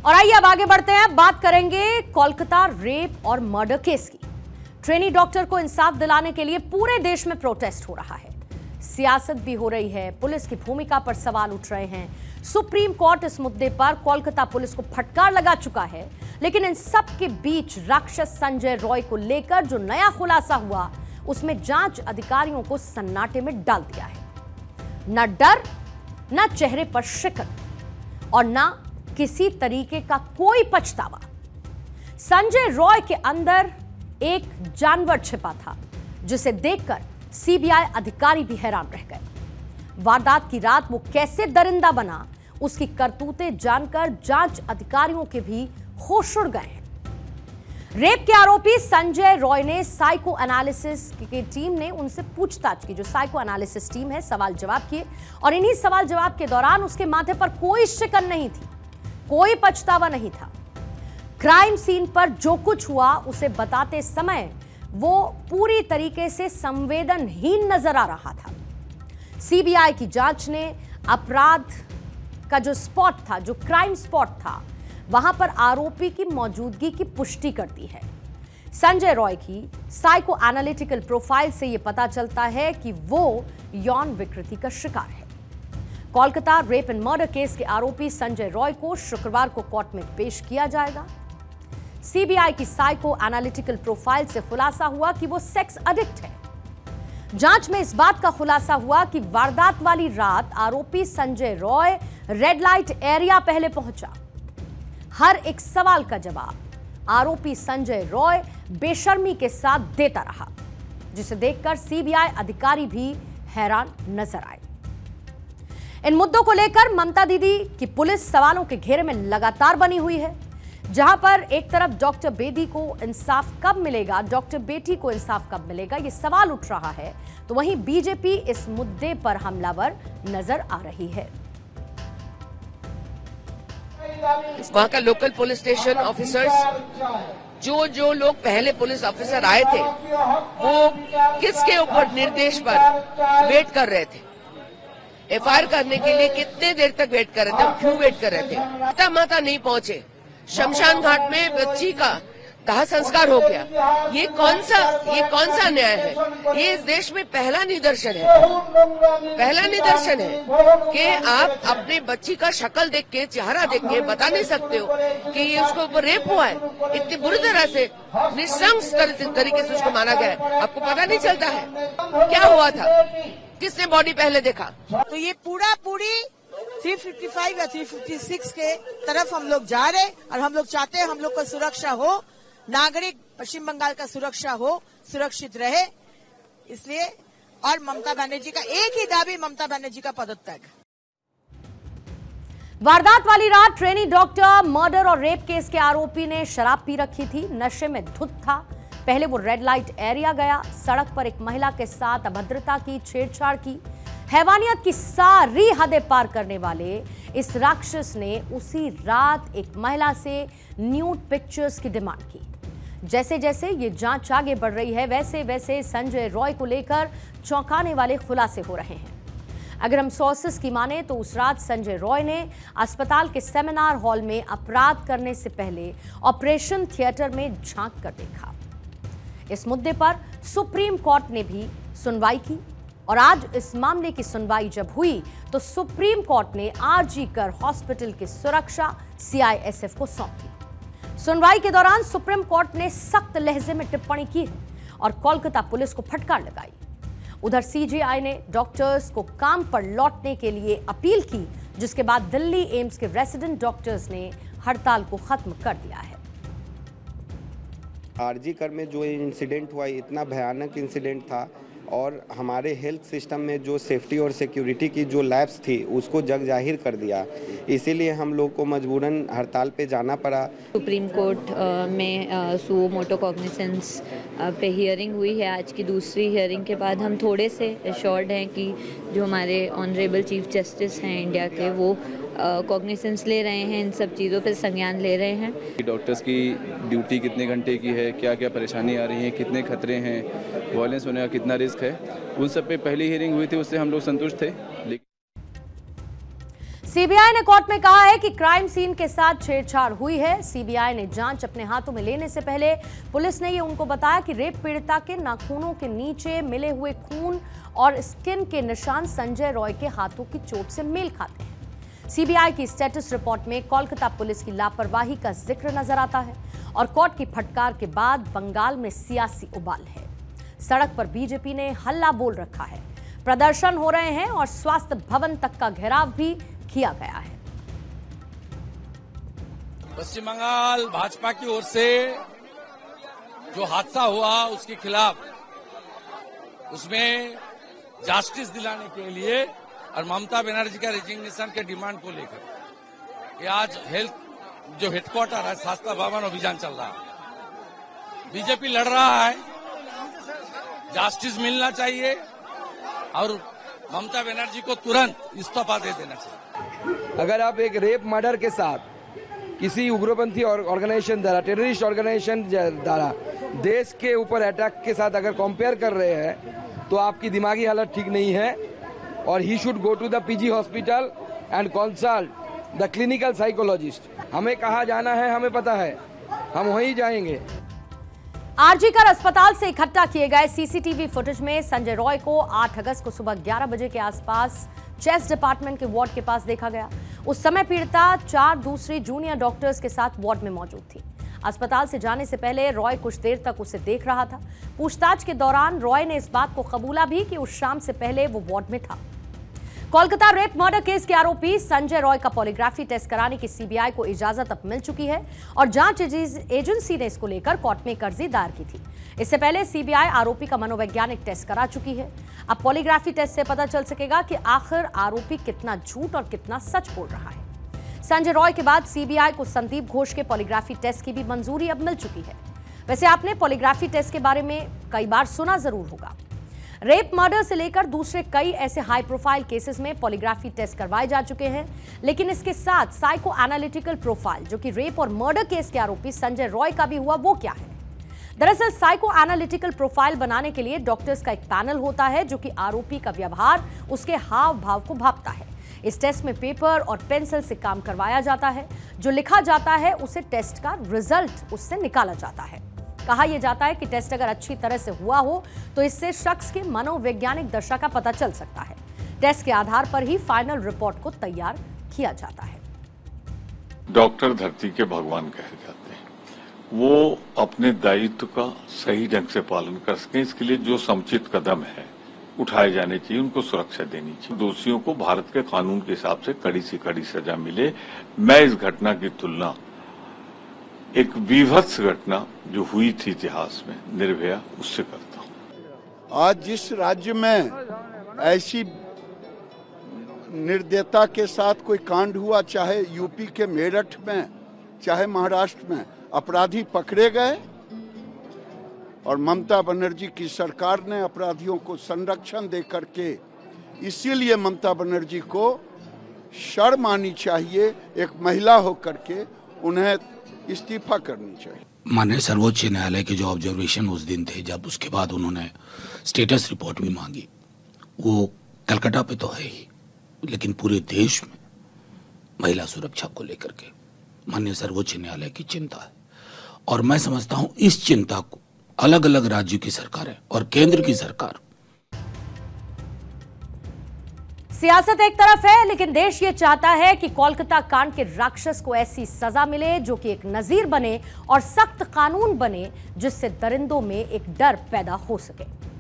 और आइए अब आगे बढ़ते हैं, बात करेंगे कोलकाता रेप और मर्डर केस की। ट्रेनी डॉक्टर को इंसाफ दिलाने के लिए पूरे देश में प्रोटेस्ट हो रहा है, सियासत भी हो रही है, पुलिस की भूमिका पर सवाल उठ रहे हैं। सुप्रीम कोर्ट इस मुद्दे पर कोलकाता पुलिस को फटकार लगा चुका है, लेकिन इन सब के बीच राक्षस संजय रॉय को लेकर जो नया खुलासा हुआ उसमें जांच अधिकारियों को सन्नाटे में डाल दिया है। न डर, न चेहरे पर शिकन और न किसी तरीके का कोई पछतावा। संजय रॉय के अंदर एक जानवर छिपा था जिसे देखकर सीबीआई अधिकारी भी हैरान रह गए। वारदात की रात वो कैसे दरिंदा बना, उसकी करतूतें जानकर जांच अधिकारियों के भी होश उड़ गए हैं। रेप के आरोपी संजय रॉय ने साइको एनालिसिस की टीम ने उनसे पूछताछ की। जो साइको एनालिसिस टीम है, सवाल जवाब किए और इन्हीं सवाल जवाब के दौरान उसके माथे पर कोई शिकन नहीं थी, कोई पछतावा नहीं था। क्राइम सीन पर जो कुछ हुआ उसे बताते समय वो पूरी तरीके से संवेदनहीन नजर आ रहा था। सीबीआई की जांच ने अपराध का जो स्पॉट था, जो क्राइम स्पॉट था, वहां पर आरोपी की मौजूदगी की पुष्टि कर दी है। संजय रॉय की साइको एनालिटिकल प्रोफाइल से यह पता चलता है कि वो यौन विकृति का शिकार है। Kolkata rape and murder case के आरोपी संजय रॉय को शुक्रवार को कोर्ट में पेश किया जाएगा। सीबीआई की साइको एनालिटिकल प्रोफाइल से खुलासा हुआ कि वो सेक्स एडिक्ट है। जांच में इस बात का खुलासा हुआ कि वारदात वाली रात आरोपी Sanjay Roy red light area पहले पहुंचा। हर एक सवाल का जवाब आरोपी संजय रॉय बेशर्मी के साथ देता रहा, जिसे देखकर सीबीआई अधिकारी भी हैरान नजर आए। इन मुद्दों को लेकर ममता दीदी की पुलिस सवालों के घेरे में लगातार बनी हुई है। जहां पर एक तरफ डॉक्टर बेदी को इंसाफ कब मिलेगा, डॉक्टर बेटी को इंसाफ कब मिलेगा, यह सवाल उठ रहा है, तो वहीं बीजेपी इस मुद्दे पर हमलावर नजर आ रही है। वहाँ का लोकल पुलिस स्टेशन ऑफिसर्स, जो लोग पहले पुलिस ऑफिसर आए थे, वो किसके ऊपर निर्देश पर वेट कर रहे थे, एफआईआर करने के लिए कितने देर तक वेट कर रहे थे, क्यों वेट कर रहे थे। माता नहीं पहुंचे, शमशान घाट में बच्ची का दाह संस्कार हो गया। ये कौन सा न्याय है? ये इस देश में पहला निदर्शन है कि आप अपने बच्ची का शक्ल देख के, चेहरा देख के बता नहीं सकते हो कि ये उसको ऊपर रेप हुआ है। इतनी बुरी तरह से निशंस तरीके से उसको मारा गया है, आपको पता नहीं चलता है क्या हुआ था, किसने बॉडी पहले देखा। तो ये पूरी 355 या 356 के तरफ हम लोग जा रहे हैं और हम लोग चाहते हैं हम लोग का सुरक्षा हो, नागरिक पश्चिम बंगाल का सुरक्षा हो, सुरक्षित रहे। इसलिए और ममता बनर्जी का एक ही दाबी, ममता बनर्जी का पदत्याग। वारदात वाली रात ट्रेनी डॉक्टर मर्डर और रेप केस के आरोपी ने शराब पी रखी थी, नशे में धुत था। पहले वो रेड लाइट एरिया गया, सड़क पर एक महिला के साथ अभद्रता की, छेड़छाड़ की। हैवानियत की सारी हदें पार करने वाले इस राक्षस ने उसी रात एक महिला से न्यूड पिक्चर्स की डिमांड की। जैसे जैसे ये जांच आगे बढ़ रही है, वैसे वैसे संजय रॉय को लेकर चौंकाने वाले खुलासे हो रहे हैं। अगर हम सोर्सेस की माने तो उस रात संजय रॉय ने अस्पताल के सेमिनार हॉल में अपराध करने से पहले ऑपरेशन थिएटर में झांक कर देखा। इस मुद्दे पर सुप्रीम कोर्ट ने भी सुनवाई की और आज इस मामले की सुनवाई जब हुई तो सुप्रीम कोर्ट ने आरजी कर हॉस्पिटल की सुरक्षा सीआईएसएफ को सौंपी। सुनवाई के दौरान सुप्रीम कोर्ट ने सख्त लहजे में टिप्पणी की है और कोलकाता पुलिस को फटकार लगाई। उधर सीजीआई ने डॉक्टर्स को काम पर लौटने के लिए अपील की, जिसके बाद दिल्ली एम्स के रेसिडेंट डॉक्टर्स ने हड़ताल को खत्म कर दिया है। आरजी कर में जो इंसिडेंट हुआ, इतना भयानक इंसिडेंट था और हमारे हेल्थ सिस्टम में जो सेफ्टी और सिक्योरिटी की जो लैब्स थी उसको जग जाहिर कर दिया। इसीलिए हम लोग को मजबूरन हड़ताल पे जाना पड़ा। सुप्रीम कोर्ट में सुओ मोटो कॉग्निसेंस पे हियरिंग हुई है। आज की दूसरी हियरिंग के बाद हम थोड़े से एश्योर्ड हैं कि जो हमारे ऑनरेबल चीफ जस्टिस हैं इंडिया के, वो कॉग्निसेंस ले रहे हैं, इन सब चीज़ों पे संज्ञान ले रहे हैं। डॉक्टर्स की ड्यूटी कितने घंटे की है, क्या क्या परेशानी आ रही है, कितने खतरे हैं, वायलेंस होने का कितना रिस्क है, उन सब पे पहली हियरिंग हुई थी, उससे हम लोग संतुष्ट थे। सीबीआई ने कोर्ट में कहा है कि क्राइम सीन के साथ छेड़छाड़ हुई है। सीबीआई ने जांच अपने हाथों में लेने से पहले पुलिस ने ये उनको बताया कि रेप पीड़िता के नाखूनों के नीचे मिले हुए खून और स्किन के निशान संजय रॉय के हाथों की चोट से मेल खाते हैं। सीबीआई की स्टेटस रिपोर्ट में कोलकाता पुलिस की लापरवाही का जिक्र नजर आता है और कोर्ट की फटकार के बाद बंगाल में सियासी उबाल है। सड़क पर बीजेपी ने हल्ला बोल रखा है, प्रदर्शन हो रहे हैं और स्वास्थ्य भवन तक का घेराव भी किया गया है। पश्चिम बंगाल भाजपा की ओर से जो हादसा हुआ उसके खिलाफ, उसमें जस्टिस दिलाने के लिए और ममता बनर्जी का रेजिग्नेशन के डिमांड को लेकर आज हेल्थ जो हेडक्वार्टर है स्वास्थ्य भवन अभियान चल रहा है। बीजेपी लड़ रहा है, जस्टिस मिलना चाहिए और ममता बनर्जी को तुरंत इस्तीफा दे देना चाहिए। अगर आप एक रेप मर्डर के साथ किसी उग्रपंथी ऑर्गेनाइजेशन द्वारा, टेररिस्ट ऑर्गेनाइजेशन द्वारा देश के ऊपर अटैक के साथ अगर कंपेयर कर रहे हैं तो आपकी दिमागी हालत ठीक नहीं है और he should go to the PG hospital and consult the clinical psychologist. हमें कहाँ जाना है हमें पता है, हम वहीं जाएंगे। आरजीकर अस्पताल से इकट्ठा किए गए सीसीटीवी फुटेज में संजय रॉय को 8 अगस्त को सुबह 11 बजे के आसपास चेस्ट डिपार्टमेंट के वार्ड के पास देखा गया। उस समय पीड़िता 4 दूसरी जूनियर डॉक्टर्स के साथ वार्ड में मौजूद थी। अस्पताल से जाने से पहले रॉय कुछ देर तक उसे देख रहा था। पूछताछ के दौरान रॉय ने इस बात को कबूला भी कि उस शाम से पहले वो वार्ड में था। कोलकाता रेप मर्डर केस के आरोपी संजय रॉय का पॉलीग्राफी टेस्ट कराने की सीबीआई को इजाजत अब मिल चुकी है और जांच एजेंसी ने इसको लेकर कोर्ट में एक अर्जी दायर की थी। इससे पहले सीबीआई आरोपी का मनोवैज्ञानिक टेस्ट करा चुकी है। अब पॉलीग्राफी टेस्ट से पता चल सकेगा कि आखिर आरोपी कितना झूठ और कितना सच बोल रहा है। संजय रॉय के बाद सीबीआई को संदीप घोष के पॉलीग्राफी टेस्ट की भी मंजूरी अब मिल चुकी है। वैसे आपने पॉलीग्राफी टेस्ट के बारे में कई बार सुना जरूर होगा। रेप मर्डर से लेकर दूसरे कई ऐसे हाई प्रोफाइल केसेस में पॉलीग्राफी टेस्ट करवाए जा चुके हैं, लेकिन इसके साथ साइको एनालिटिकल प्रोफाइल जो कि रेप और मर्डर केस के आरोपी संजय रॉय का भी हुआ, वो क्या है? दरअसल साइको एनालिटिकल प्रोफाइल बनाने के लिए डॉक्टर्स का एक पैनल होता है जो कि आरोपी का व्यवहार, उसके हाव भाव को भांपता है। इस टेस्ट में पेपर और पेंसिल से काम करवाया जाता है। जो लिखा जाता है उसे टेस्ट का रिजल्ट उससे निकाला जाता है। कहा यह जाता है कि टेस्ट अगर अच्छी तरह से हुआ हो तो इससे शख्स की मनोवैज्ञानिक दशा का पता चल सकता है। टेस्ट के आधार पर ही फाइनल रिपोर्ट को तैयार किया जाता है। डॉक्टर धरती के भगवान कहे जाते हैं। वो अपने दायित्व का सही ढंग से पालन कर सकें, इसके लिए जो समुचित कदम है उठाए जाने चाहिए, उनको सुरक्षा देनी चाहिए। दोषियों को भारत के कानून के हिसाब से कड़ी से कड़ी सजा मिले। मैं इस घटना की तुलना एक विभत्स घटना जो हुई थी इतिहास में, निर्भया, उससे करता हूं। आज जिस राज्य में ऐसी निर्दयता के साथ कोई कांड हुआ, चाहे यूपी के मेरठ में, चाहे महाराष्ट्र में, अपराधी पकड़े गए और ममता बनर्जी की सरकार ने अपराधियों को संरक्षण दे करके, इसीलिए ममता बनर्जी को शर्म आनी चाहिए। एक महिला होकर के उन्हें इस्तीफा करनी चाहिए। माननीय सर्वोच्च न्यायालय के जो ऑब्जर्वेशन उस दिन थे, जब उसके बाद उन्होंने स्टेटस रिपोर्ट भी मांगी, वो कलकत्ता पे तो है ही, लेकिन पूरे देश में महिला सुरक्षा को लेकर के माननीय सर्वोच्च न्यायालय की चिंता है। और मैं समझता हूं इस चिंता को अलग अलग राज्यों की सरकारें और केंद्र की सरकार, सियासत एक तरफ है, लेकिन देश ये चाहता है कि कोलकाता कांड के राक्षस को ऐसी सजा मिले जो कि एक नजीर बने और सख्त कानून बने जिससे दरिंदों में एक डर पैदा हो सके।